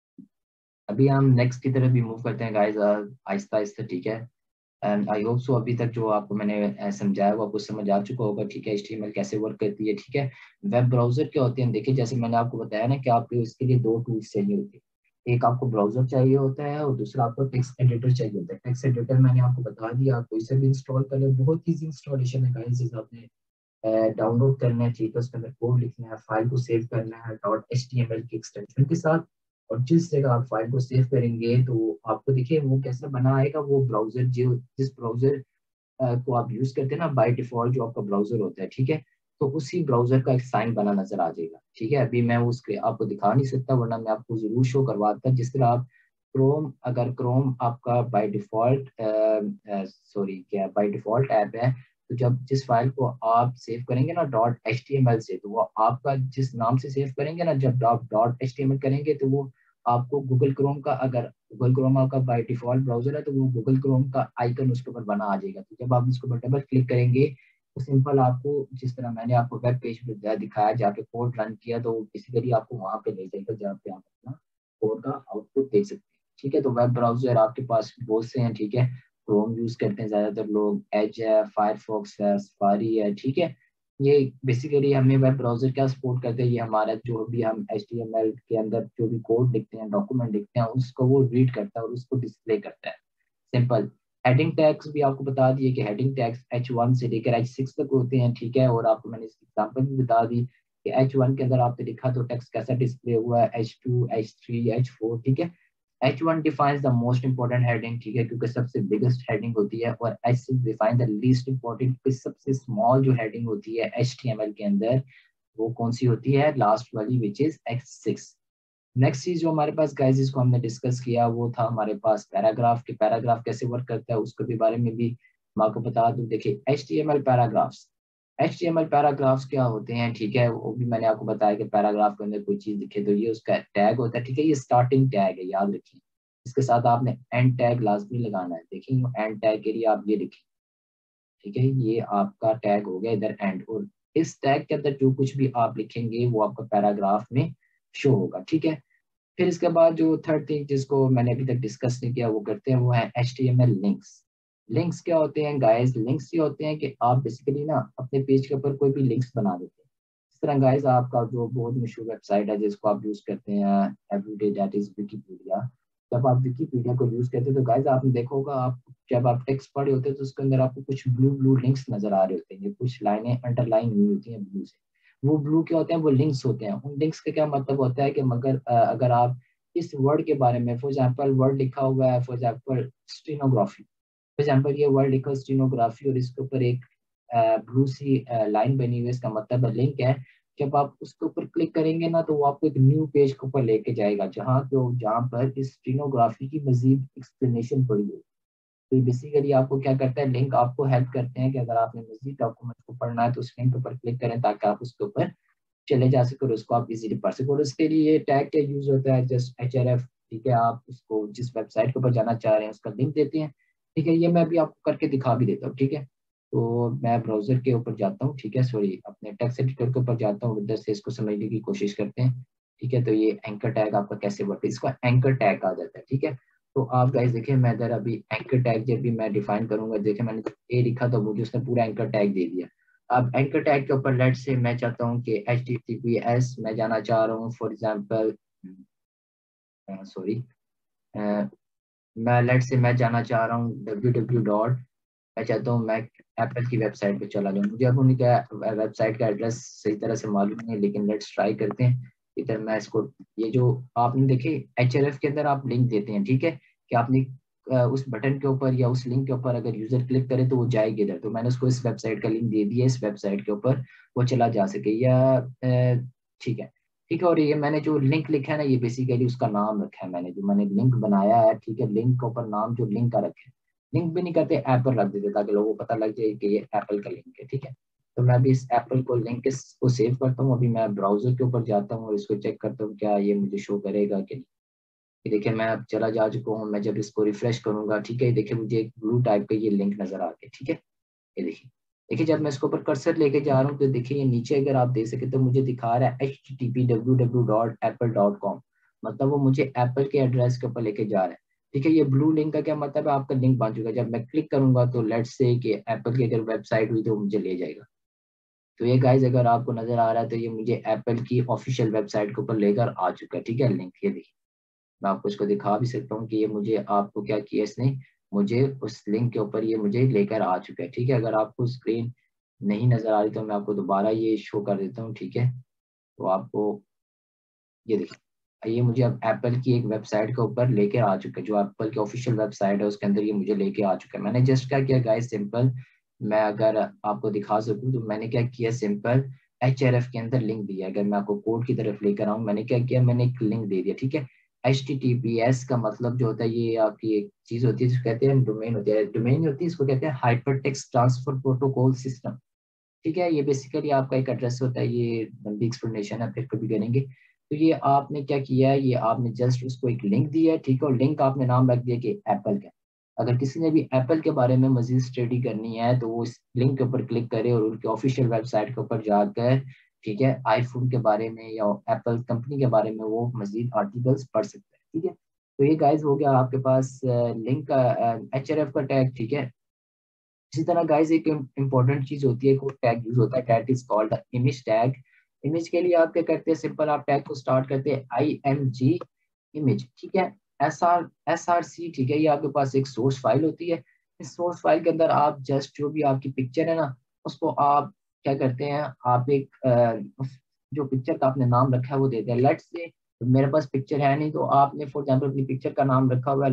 अभी हम नेक्स्ट की तरफ भी मूव करते हैं गाइस, आहिस्ता आहिस्ता, ठीक है। एंड आई होप सो अभी तक जो आपको मैंने समझाया वो आपको समझ आ चुका होगा, ठीक है। HTML कैसे वर्क करती है, ठीक है। वेब ब्राउजर क्या होते हैं, देखिए जैसे मैंने आपको बताया ना कि आपको इसके लिए दो टूल्स चाहिए होते हैं। एक आपको ब्राउजर चाहिए होता है और दूसरा आपको टेक्स्ट एडिटर चाहिए होता है। टेक्स्ट एडिटर मैंने आपको बता दिया, आप कोई से भी इंस्टॉल कर ले, बहुत ईजी इंस्टॉलेशन है गाइस। जैसे आपने डाउनलोड करना है, ठीक है, उसके अंदर कोड लिखना है, फाइल को सेव करना है .html की एक्सटेंशन के साथ। और जिस जगह आप फाइल को सेव करेंगे तो आपको देखिए वो कैसा बना आएगा, वो ब्राउजर जो जिस ब्राउजर को आप यूज करते हैं ना बाय डिफॉल्ट, जो आपका ब्राउजर होता है, ठीक है। तो उसी ब्राउजर का एक साइन बना नजर आ जाएगा, ठीक है। अभी मैं उसके आपको दिखा नहीं सकता, वरना मैं आपको जरूर शो करवाता। जिस तरह आप क्रोम, अगर क्रोम आपका बाय डिफॉल्ट सॉरी क्या बाय डिफॉल्ट ऐप है, तो जब जिस फाइल को आप सेव करेंगे ना .html से, तो वो आपका जिस नाम से सेव करेंगे ना, जब आप .html करेंगे तो वो आपको गूगल क्रोम का, अगर गूगल क्रोम आपका बाय डिफॉल्ट ब्राउजर है तो वो गूगल क्रोम का आइकन उसके ऊपर बना आ जाएगा। तो जब आप इसके ऊपर डबल क्लिक करेंगे तो सिंपल आपको, जिस तरह मैंने आपको वेब पेज पे दिखाया जाके कोड रन किया, तो बेसिकली आपको वहां पे ले जाएगा जहाँ पे आप अपना कोड का आउटपुट देख सकते हैं, ठीक है। तो वेब ब्राउजर आपके पास बहुत से हैं, ठीक है। क्रोम यूज करते हैं ज्यादातर लोग, एज है, फायरफॉक्स है, सफारी है, ठीक है। ये बेसिकली हमें वेब ब्राउजर क्या सपोर्ट करते हैं, ये हमारा जो भी हम HTML के अंदर जो भी कोड लिखते हैं, डॉक्यूमेंट लिखते हैं, उसको वो रीड करता है और उसको डिस्प्ले करता है, सिंपल। हेडिंग टैग्स भी आपको बता दिए कि हेडिंग टैग्स H1 से लेकर H6 तक होते हैं, ठीक है। और आपको मैंने इसकी एग्जांपल भी बता दी कि H1 के अंदर आपने लिखा तो टेक्स्ट कैसा डिस्प्ले हुआ है, H2, H3, H4, ठीक है। H1 defines the most important heading, ठीक है, क्योंकि सबसे बिगेस्ट हेडिंग होती है। और H6 define the least important, क्योंकि सबसे स्मॉल जो हेडिंग होती है HTML के अंदर, वो कौन सी होती है, लास्ट वाली, विच इज H6। नेक्स्ट चीज जो हमारे पास गाइस जिसको हमने डिस्कस किया वो था हमारे पास पैराग्राफ, के पैराग्राफ कैसे वर्क करता है उसके भी बारे में भी मैं आपको बता दूं। देखिए HTML पैराग्राफ्स क्या होते हैं, ठीक है, वो भी मैंने आपको बताया कि पैराग्राफ के अंदर कोई चीज दिखे तो ये उसका टैग होता है, ठीक है। ये स्टार्टिंग टैग है, याद रखिए। इसके साथ आपने एंड टैग लाजमी लगाना है, देखिए एंड टैग के लिए आप ये लिखें, ठीक है। ये आपका टैग हो गया इधर एंड, और इस टैग के अंदर जो कुछ भी आप लिखेंगे वो आपका पैराग्राफ में शो होगा, ठीक है। फिर इसके बाद जो थर्ड थिंग जिसको मैंने अभी तक डिस्कस नहीं किया वो करते हैं, वो है HTML लिंक्स। लिंक्स क्या होते हैं गाइस, लिंक्स ये होते हैं कि आप बेसिकली ना अपने पेज के ऊपर कोई भी लिंक्स बना देते हैं। इस तरह गाइस आपका जो बहुत मशहूर वेबसाइट है जिसको आप यूज करते हैं एवरीडे, दैट इज विकिपीडिया। जब आप विकिपीडिया को यूज करते हैं तो गाइस आपने देखा होगा, आप जब आप टेक्स्ट पढ़े होते हैं तो उसके अंदर आपको कुछ ब्लू ब्लू लिंक्स नजर आ रहे होते हैं, ये कुछ लाइनें अंडरलाइन हुई होती हैं ब्लू से। वो ब्लू क्या होते हैं, वो लिंक्स होते हैं। उन लिंक्स का क्या मतलब होता है कि मगर अगर आप इस वर्ड के बारे में, फॉर एग्जाम्पल वर्ड लिखा हुआ है, for example stenography, for example ये वर्ड लिखा स्टेनोग्राफी और इसके ऊपर एक ब्लू सी लाइन बनी हुई है, इसका मतलब है लिंक है। जब आप उसके ऊपर क्लिक करेंगे ना तो वो आपको एक न्यू पेज के ऊपर लेके जाएगा, जहाँ पर इस स्टेनोग्राफी की मजीद एक्सप्लेनेशन पड़ी है। तो बेसिकली आपको क्या करता है, लिंक आपको हेल्प करते हैं कि अगर आपने मजीद डॉक्यूमेंट को पढ़ना है तो उस लिंक के ऊपर क्लिक करें ताकि आप उसके ऊपर चले जा सके और उसको आप इजीली पढ़ सको। और उसके लिए टैग का यूज होता है जस्ट HRF। ठीक है, आप उसको जिस वेबसाइट के ऊपर जाना चाह रहे हैं उसका लिंक देते हैं। ठीक है, ये मैं अभी आपको करके दिखा भी देता हूँ। ठीक है, तो मैं ब्राउजर के ऊपर जाता हूँ, ठीक है, सॉरी अपने टेक्स्ट एडिटर के ऊपर जाता हूँ, उधर से इसको समझने की कोशिश करते हैं। ठीक है, तो ये एंकर टैग आपका कैसे वर्क है, इसको एंकर टैग कहा जाता है। ठीक है, तो आप गाइस देखिए, मैं इधर अभी एंकर टैग जब भी मैं डिफाइन करूंगा, देखिए मैंने ए लिखा तो मुझे उसने पूरा एंकर टैग दे दिया। अब एंकर टैग के ऊपर लेट से मैं चाहता हूँ कि HTTPS मैं जाना चाह रहा हूँ फॉर एग्जांपल, सॉरी, मैं लेट से मैं जाना चाह रहा हूँ www डॉट, मैं चाहता हूँ मैं एप्पल की वेबसाइट पे चला जाऊँ। मुझे अब उनका वेबसाइट का एड्रेस सही तरह से मालूम नहीं है, लेकिन लेट्स ट्राई करते हैं। इधर मैं इसको, ये जो आपने देखे HRF के अंदर आप लिंक देते हैं, ठीक है, कि आपने उस बटन के ऊपर या उस लिंक के ऊपर अगर यूजर क्लिक करे तो वो जाएगी इधर। तो मैंने उसको इस वेबसाइट का लिंक दे दिया, इस वेबसाइट के ऊपर वो चला जा सके, या ठीक है। ठीक है, और ये मैंने जो लिंक लिखा है ना, ये बेसिकली उसका नाम रखा है मैंने, जो मैंने लिंक बनाया है। ठीक है, लिंक के ऊपर नाम जो लिंक का रखे, लिंक भी नहीं करते, एप्पल रख देते ताकि लोगों को पता लग जाए कि ये एप्पल का लिंक है। ठीक है, तो मैं अभी इस एप्पल को लिंक को सेव करता हूँ। अभी मैं ब्राउजर के ऊपर जाता हूँ और इसको चेक करता हूँ क्या ये मुझे शो करेगा कि नहीं। ये देखिए मैं अब चला जा चुका हूँ, मैं जब इसको रिफ्रेश करूंगा, ठीक है, देखिए मुझे एक ब्लू टाइप का ये लिंक नजर आ गया। ठीक है, ये देखिए, देखिए जब मैं इसके ऊपर कर्सर लेके जा रहा हूँ तो देखिए ये नीचे अगर आप देख सके तो मुझे दिखा रहा है http://www.apple.com, मतलब वो मुझे एप्पल के एड्रेस के ऊपर लेके जा रहा है। ठीक है, ये ब्लू लिंक का क्या मतलब है, आपका लिंक बन चुका है। जब मैं क्लिक करूंगा तो लेट्स से कि एप्पल की अगर वेबसाइट हुई तो मुझे ले जाएगा। तो ये गाइज अगर आपको नजर आ रहा है तो ये मुझे एप्पल की ऑफिशियल वेबसाइट के ऊपर लेकर आ चुका है। ठीक है, लिंक ये देखिए, मैं आपको इसको दिखा भी सकता हूँ कि ये मुझे, आपको क्या किया इसने, मुझे उस लिंक के ऊपर ये मुझे लेकर आ चुका है। ठीक है, अगर आपको स्क्रीन नहीं नजर आ रही तो मैं आपको दोबारा ये शो कर देता हूँ। ठीक है, तो आपको ये देखिए, ये मुझे अब एप्पल की एक वेबसाइट के ऊपर लेके आ चुका है, जो एप्पल की ऑफिशियल वेबसाइट है उसके अंदर ये मुझे लेके आ चुका है। मैंने जस्ट क्या किया गाइस, सिंपल, मैं अगर आपको दिखा सकूं तो मैंने क्या किया, सिंपल HRF के अंदर लिंक दिया। अगर मैं आपको कोड की तरफ लेकर आऊँ, मैंने क्या किया, मैंने एक लिंक दे दिया। ठीक है, HTTPS का मतलब जो होता है, ये आपकी एक चीज होती है जिसको कहते हैं डोमेन, होती है डोमेन होती है, इसको कहते हैं hypertext transfer protocol system. ठीक है, ये बेसिकली आपका एक एड्रेस होता है, ये लंबी एक्सप्लेनेशन है, फिर कभी करेंगे। तो ये आपने क्या किया है, ये आपने जस्ट उसको एक लिंक दिया है। ठीक है, और लिंक आपने नाम रख दिया कि एप्पल का। अगर किसी ने भी एप्पल के बारे में मजीद स्टडी करनी है तो वो इस लिंक के ऊपर क्लिक करे और उनके ऑफिशियल वेबसाइट के ऊपर जाकर, ठीक है, आईफोन के बारे में या एप्पल कंपनी के बारे में वो मजीद आर्टिकल्स पढ़ सकते हैं। ठीक है, तो ये गाइज हो गया आपके पास लिंक का, HRF का टैग। ठीक है, इसी तरह गाइस एक इम्पोर्टेंट चीज होती है, कोई टैग यूज होता है, that is called image tag. Image के लिए आप क्या करते हैं, सिंपल आप टैग को स्टार्ट करते हैं IMG इमेज। ठीक है, SRC। ठीक है, ये आपके पास एक सोर्स फाइल होती है। इस सोर्स फाइल के अंदर आप जस्ट जो भी आपकी पिक्चर है ना, उसको आप क्या करते हैं, आप एक जो पिक्चर का आपने नाम रखा है वो देते हैं। लेट्स से मेरे पास पिक्चर है नहीं, तो आपने फॉर एग्जाम्पल अपनी पिक्चर का नाम रखा हुआ है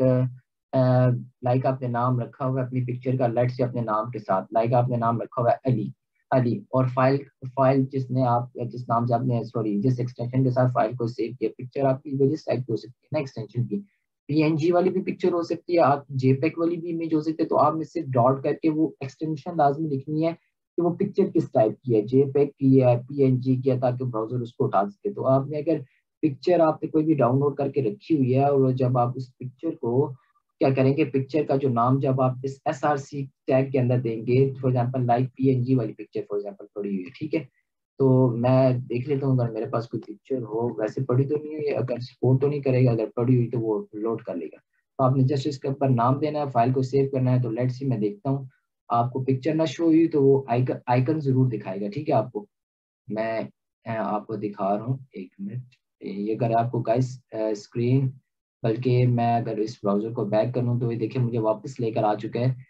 लाइक आपने नाम रखा हुआ है अपनी पिक्चर का, लेट से अपने नाम के साथ, लाइक आपने नाम रखा हुआ है अली, अली, और फाइल फाइल जिसने आप जिस नाम से आपने, सॉरी, जिस एक्सटेंशन के साथ फाइल को सेव किया, पिक्चर आपकी वेरियस टाइप की हो सकती है ना एक्सटेंशन की, PNG वाली भी पिक्चर हो सकती है, आप JPEG वाली भी इमेज हो सकती है। तो आपने सिर्फ डॉट करके वो एक्सटेंशन लाजमी लिखनी है कि वो पिक्चर किस टाइप की है, JPEG की है, PNG की है, ताकि ब्राउजर उसको उठा सके। तो आपने अगर पिक्चर आपने कोई भी डाउनलोड करके रखी हुई है और जब आप उस पिक्चर को क्या करेंगे, पिक्चर का जो नाम जब आप इस SRC टैग के अंदर देंगे, फॉर एग्जांपल लाइक PNG वाली पिक्चर फॉर एग्जांपल पड़ी हुई है, ठीक है, तो मैं देख लेता हूँ अगर मेरे पास कोई पिक्चर हो, वैसे पड़ी तो नहीं है, अगर सपोर्ट तो नहीं करेगा, अगर पड़ी हुई तो वो लोड कर लेगा। तो आपने जस्ट इसके ऊपर नाम देना है, फाइल को सेव करना है। तो लेट्स सी मैं देखता हूँ, आपको पिक्चर ना शो हुई तो वो आइकन आइकन जरूर दिखाएगा। ठीक है, आपको मैं आपको दिखा रहा हूँ, एक मिनट। ये अगर आपको गाइस स्क्रीन, बल्कि मैं अगर इस ब्राउजर को बैक करूँ तो ये देखिए मुझे वापस लेकर आ चुका है।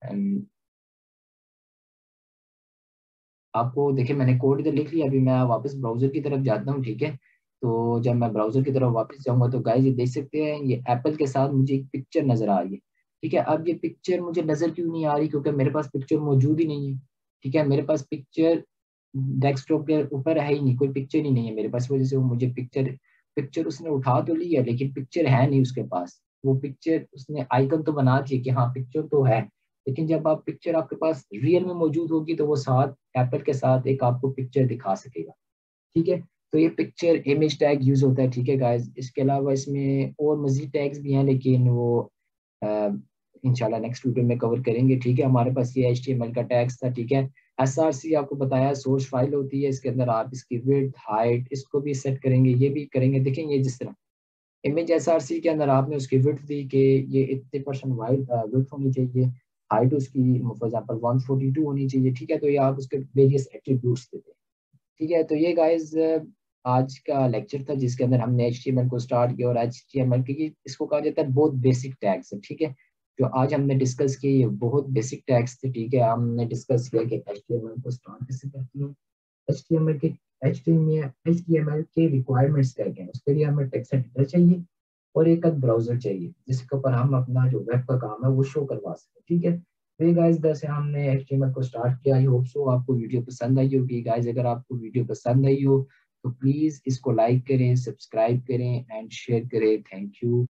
आपको देखिए मैंने कोड इधर लिख लिया, अभी मैं वापस ब्राउजर की तरफ जाता हूँ। ठीक है, तो जब मैं ब्राउजर की तरफ वापस जाऊंगा तो गाइस ये देख सकते हैं, ये एप्पल के साथ मुझे एक पिक्चर नजर आ रही है। ठीक है, अब ये पिक्चर मुझे नजर क्यों नहीं आ रही, क्योंकि मेरे पास पिक्चर मौजूद ही नहीं है। ठीक है, मेरे पास पिक्चर डेस्कटॉप के ऊपर है ही नहीं, कोई पिक्चर ही नहीं है मेरे पास, वजह से वो मुझे पिक्चर पिक्चर उसने उठा तो ली है लेकिन पिक्चर है नहीं उसके पास। वो पिक्चर उसने आइकन तो बना दिए कि हाँ पिक्चर तो है, लेकिन जब आप पिक्चर आपके पास रियल में मौजूद होगी तो वो साथ एप्पल के साथ एक आपको पिक्चर दिखा सकेगा। ठीक है, तो ये पिक्चर इमेज टैग यूज होता है। ठीक है गाइस, इसके अलावा इसमें और मजीद टैग्स भी हैं लेकिन वो इंशाल्लाह नेक्स्ट वीडियो में कवर करेंगे। ठीक है, हमारे पास ये HTML का टैग्स था। ठीक है, SRC आपको बताया सोर्स फाइल होती है, इसके अंदर आप इसकी विड्थ हाइट इसको भी सेट करेंगे, ये भी करेंगे। देखेंगे जिस तरह इमेज SRC के अंदर आपने उसकी विड्थ दी कि ये इतने परसेंट वाइड विड्थ होनी चाहिए, हाइट उसकी फॉर एग्जांपल 142 होनी चाहिए। ठीक है, तो ये आप उसके वेरियस एट्रीब्यूट्स देते हैं। ठीक है, तो ये गाइस आज का लेक्चर था जिसके अंदर हमने HTML को स्टार्ट किया, और HTML की इसको कहा जाता है बहुत बेसिक टैग्स है। ठीक है, जो आज हमने डिस्कस किए ये बहुत बेसिक टैग्स थे। ठीक है, हमने डिस्कस किया कि HTML को स्टार्ट कैसे करते हैं, HTML के HTML के रिक्वायरमेंट्स क्या क्या है, उसके लिए हमें टेक्स्ट एडिटर चाहिए और एक ब्राउजर चाहिए जिसके ऊपर हम अपना जो वेब का काम है वो शो करवा सकें। ठीक है, तो ये गाइस जैसे हमने HTML को स्टार्ट किया, आई होप सो आपको वीडियो पसंद आई होगी। गाइस अगर आपको वीडियो पसंद आई हो तो प्लीज इसको लाइक करें, सब्सक्राइब करें एंड शेयर करें। Thank you.